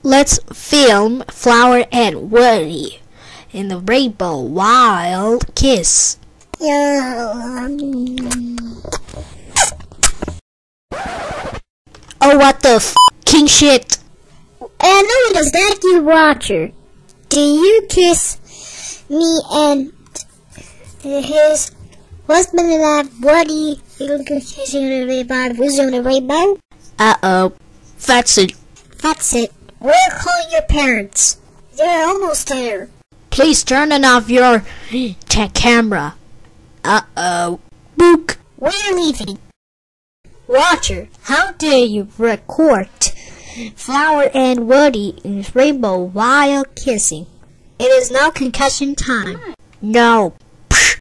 Let's film Flower and Woody in the rainbow wild kiss. Oh, what the f***ing shit? And who does that you watcher? Do you kiss me and his husband and I, Woody, kissing the rainbow? Uh-oh. That's it. That's it. We're calling your parents. They're almost there. Please turn off your camera. Uh-oh. Book. We're leaving. Watcher, how dare you record Flower and Woody in rainbow wild kissing. It is now concussion time. No.